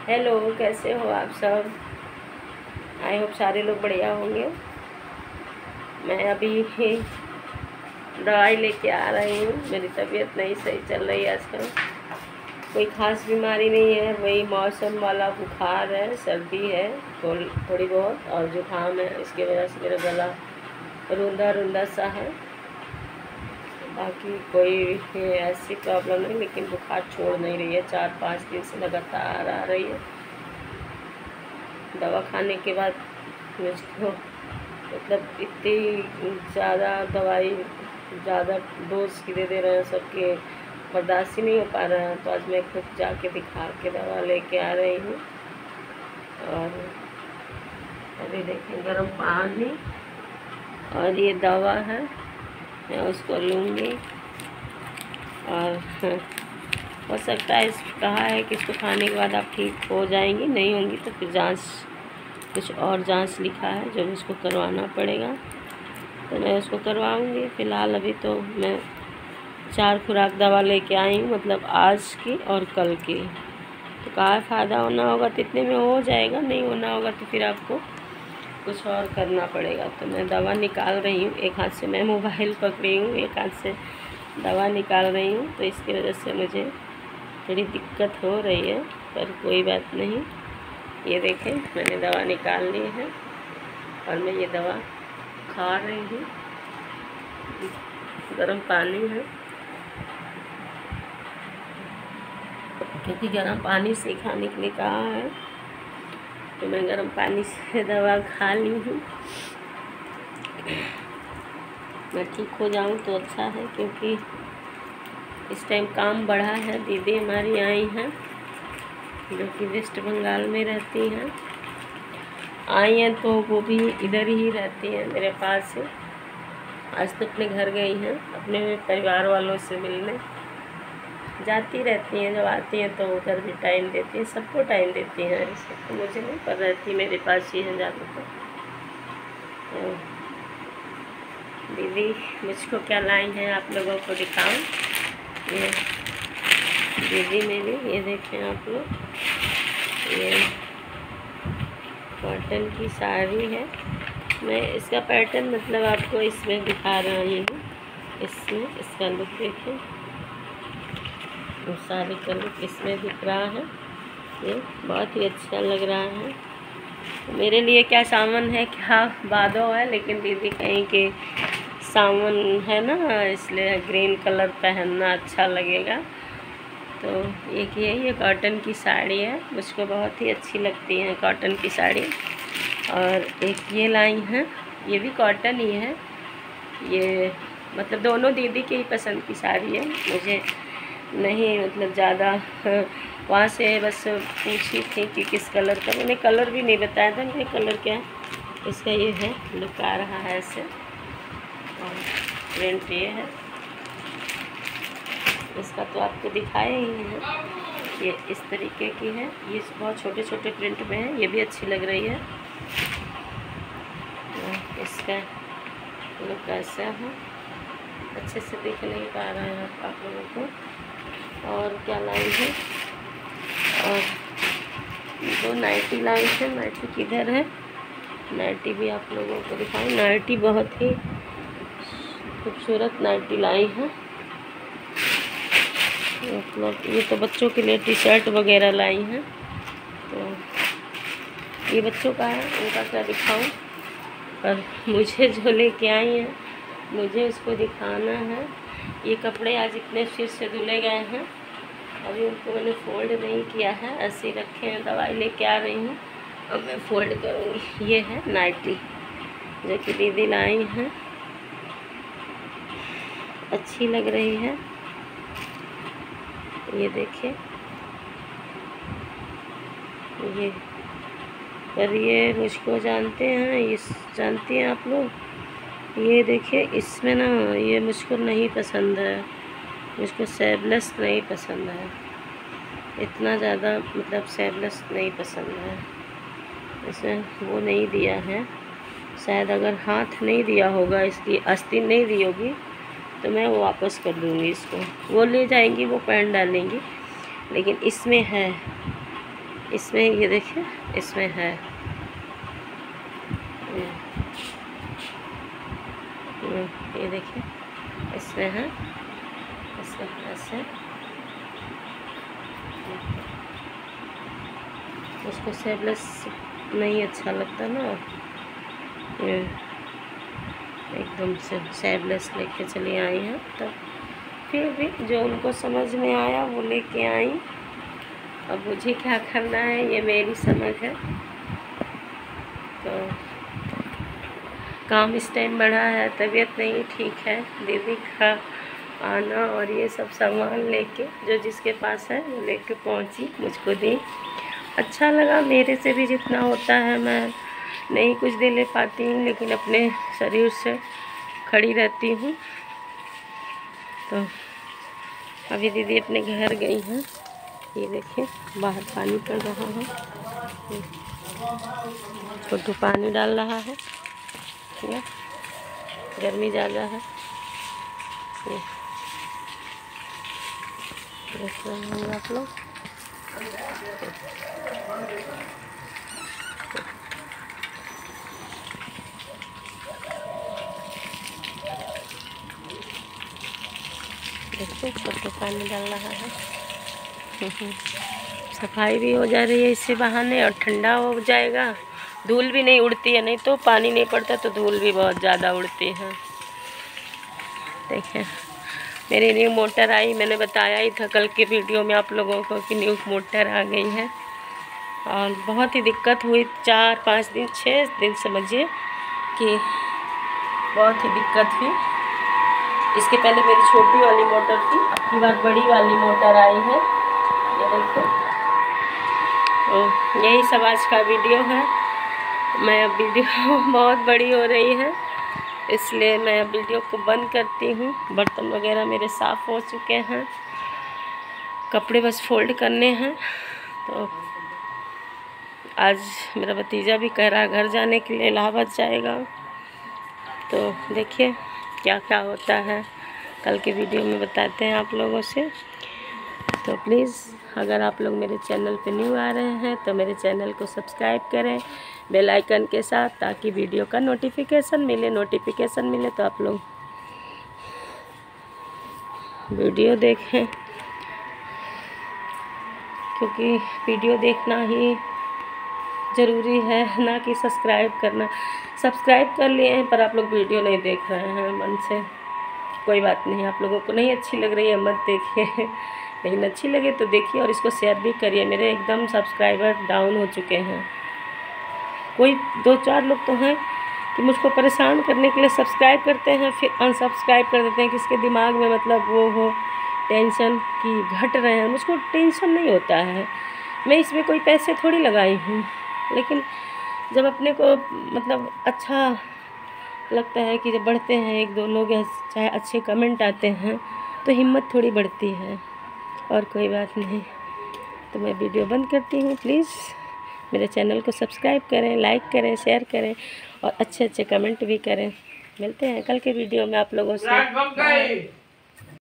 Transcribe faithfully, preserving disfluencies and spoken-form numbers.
Hello, कैसे हो आप सब। आई होप सारे लोग बढ़िया होंगे। मैं अभी दवाई लेके आ रही हूँ। मेरी तबीयत नहीं सही चल रही है आजकल। कोई ख़ास बीमारी नहीं है, वही मौसम वाला बुखार है, सर्दी है थोड़ी थोड़ी बहुत, और जुकाम है। इसकी वजह से मेरा गला रूंधा रूंधा सा है। बाकी कोई ऐसी प्रॉब्लम नहीं, लेकिन बुखार छोड़ नहीं रही है। चार पाँच दिन से लगातार आ रही है। दवा खाने के बाद मुझको मतलब इतनी ज़्यादा दवाई ज़्यादा डोज की दे दे रहे हैं, सबके बर्दाश्त ही नहीं हो पा रहा है। तो आज मैं खुद जाके दिखा के दवा लेके आ रही हूँ। और अभी देखें, गर्म पानी और ये दवा है, मैं उसको लूँगी। और हो सकता है, इस कहा है कि इसको खाने के बाद आप ठीक हो जाएंगी, नहीं होंगी तो फिर जांच, कुछ और जांच लिखा है जो मुझको करवाना पड़ेगा, तो मैं उसको करवाऊँगी। फ़िलहाल अभी तो मैं चार खुराक दवा लेके आई हूँ, मतलब आज की और कल की। तो कहा फ़ायदा होना होगा तो इतने में हो जाएगा, नहीं होना होगा तो फिर आपको कुछ और करना पड़ेगा। तो मैं दवा निकाल रही हूँ, एक हाथ से मैं मोबाइल पकड़ी हूँ, एक हाथ से दवा निकाल रही हूँ। तो इसकी वजह से मुझे थोड़ी दिक्कत हो रही है, पर कोई बात नहीं। ये देखें, मैंने दवा निकाल ली है और मैं ये दवा खा रही हूँ। गर्म पानी है, क्योंकि गर्म पानी से खाने के लिए कहा है, तो मैं गर्म पानी से दवा खा ली हूँ। मैं ठीक हो जाऊँ तो अच्छा है, क्योंकि इस टाइम काम बढ़ा है। दीदी हमारी आई हैं जो कि वेस्ट बंगाल में रहती हैं, आई हैं तो वो भी इधर ही रहती हैं मेरे पास से। आज तो अपने घर गई हैं, अपने परिवार वालों से मिलने जाती रहती हैं। जब आती हैं तो उधर भी टाइम देती हैं, सबको टाइम देती हैं। ऐसे तो मुझे नहीं, पर रहती मेरे पास ही है ज़्यादातर। तो दीदी मुझको क्या लाई हैं आप लोगों को दिखाऊं। ये दीदी मेरी, ये देखें आप लोग, ये कॉटन की साड़ी है। मैं इसका पैटर्न मतलब आपको इसमें दिखा रही हूँ। इसमें इसका लुक देखें, साड़ी का लुक इसमें दिख रहा है। ये बहुत ही अच्छा लग रहा है। मेरे लिए क्या सावन है, क्या बादो है, लेकिन दीदी कहीं के सावन है ना, इसलिए ग्रीन कलर पहनना अच्छा लगेगा। तो एक ये ये कॉटन की साड़ी है, मुझको बहुत ही अच्छी लगती है कॉटन की साड़ी। और एक ये लाई है, ये भी कॉटन ही है। ये मतलब दोनों दीदी के ही पसंद की साड़ी है। मुझे नहीं मतलब ज़्यादा वहाँ से बस पूछी थी कि किस कलर का, मैंने कलर भी नहीं बताया था मेरे कलर क्या है। इसका ये है, लुक आ रहा है ऐसे, और प्रिंट ये है इसका, तो आपको दिखाया ही है। ये इस तरीके की है, ये बहुत छोटे छोटे प्रिंट में है, ये भी अच्छी लग रही है। इसका लुक ऐसा है, अच्छे से दिख नहीं पा रहा है आप लोगों को। और क्या लाई है, और दो नाइटी लाई है। नाइटी किधर है, नाइटी भी आप लोगों को दिखाऊं। नाइटी बहुत ही खूबसूरत नाइटी लाई है, मतलब ये तो बच्चों के लिए टी शर्ट वगैरह लाई हैं। तो ये बच्चों का है, उनका क्या दिखाऊं, पर मुझे जो लेके आई हैं मुझे उसको दिखाना है। ये कपड़े आज इतने फिर से धुले गए हैं, अभी उनको मैंने फ़ोल्ड नहीं किया है, ऐसे ही रखे हैं। दवाई लेके आ रही हूँ और मैं फ़ोल्ड करूँगी। ये है नाइटी जो कि दीदी लाई हैं, अच्छी लग रही है। ये देखिए, ये पर ये मुझको जानते हैं, ये जानती हैं आप लोग। ये देखिए, इसमें ना ये मुझको नहीं पसंद है, मुझको सेबलेस नहीं पसंद है, इतना ज़्यादा मतलब सेबलेस नहीं पसंद है। इसमें वो नहीं दिया है, शायद अगर हाथ नहीं दिया होगा, इसकी आस्तीन नहीं दी होगी, तो मैं वो वापस कर दूँगी इसको। वो ले जाएंगी, वो पहन डालेंगी, लेकिन इसमें है इसमें ये देखिए, इसमें है ये देखिए, इसमें है ऐसे ऐसे। उसको सेबलेस नहीं अच्छा लगता ना, ये एकदम से सेबलेस लेके चली आई हैं। तो फिर भी जो उनको समझ में आया वो लेके आई। अब मुझे क्या करना है ये मेरी समझ है। तो काम इस टाइम बढ़ा है, तबीयत नहीं ठीक है, दीदी का आना और ये सब सामान लेके जो जिसके पास है वो लेके पहुंची, मुझको दी। अच्छा लगा, मेरे से भी जितना होता है मैं नहीं कुछ दे ले पाती हूँ, लेकिन अपने शरीर से खड़ी रहती हूँ। तो अभी दीदी अपने घर गई हैं। ये देखिए बाहर पानी पड़ रहा है, छोटू पानी डाल रहा है, ठीक है, गर्मी ज़्यादा है। ये देख रहे होंगे आप लोग। देखिए छोटू पानी डाल रहा है। सफाई भी हो जा रही है इससे बहाने, और ठंडा हो जाएगा, धूल भी नहीं उड़ती है। नहीं तो पानी नहीं पड़ता तो धूल भी बहुत ज़्यादा उड़ती है। देखें मेरी न्यू मोटर आई, मैंने बताया ही था कल की वीडियो में आप लोगों को कि न्यू मोटर आ गई है। और बहुत ही दिक्कत हुई, चार पाँच दिन छः दिन समझिए कि बहुत ही दिक्कत हुई। इसके पहले मेरी छोटी वाली मोटर थी, अब की बार बड़ी वाली मोटर आई है। ये देखो, तो यही सब आज का वीडियो है। मैं अब वीडियो बहुत बड़ी हो रही है, इसलिए मैं अब वीडियो को बंद करती हूँ। बर्तन वगैरह मेरे साफ़ हो चुके हैं, कपड़े बस फोल्ड करने हैं। तो आज मेरा भतीजा भी कह रहा घर जाने के लिए, इलाहाबाद जाएगा। तो देखिए क्या क्या होता है, कल के वीडियो में बताते हैं आप लोगों से। तो प्लीज़ अगर आप लोग मेरे चैनल पे न्यू आ रहे हैं तो मेरे चैनल को सब्सक्राइब करें बेल आइकन के साथ, ताकि वीडियो का नोटिफिकेशन मिले नोटिफिकेशन मिले तो आप लोग वीडियो देखें, क्योंकि वीडियो देखना ही ज़रूरी है, ना कि सब्सक्राइब करना। सब्सक्राइब कर लिए हैं पर आप लोग वीडियो नहीं देख रहे हैं मन से। कोई बात नहीं, आप लोगों को नहीं अच्छी लग रही है मत देखिए, लेकिन अच्छी लगे तो देखिए और इसको शेयर भी करिए। मेरे एकदम सब्सक्राइबर डाउन हो चुके हैं। कोई दो चार लोग तो हैं कि मुझको परेशान करने के लिए सब्सक्राइब करते हैं फिर अनसब्सक्राइब कर देते हैं, किसके दिमाग में मतलब वो हो टेंशन कि घट रहे हैं। मुझको टेंशन नहीं होता है, मैं इसमें कोई पैसे थोड़ी लगाई हूँ, लेकिन जब अपने को मतलब अच्छा लगता है कि जब बढ़ते हैं एक दो लोग चाहे अच्छे कमेंट आते हैं तो हिम्मत थोड़ी बढ़ती है, और कोई बात नहीं। तो मैं वीडियो बंद करती हूँ। प्लीज़ मेरे चैनल को सब्सक्राइब करें, लाइक करें, शेयर करें और अच्छे अच्छे कमेंट भी करें। मिलते हैं कल के वीडियो में आप लोगों से।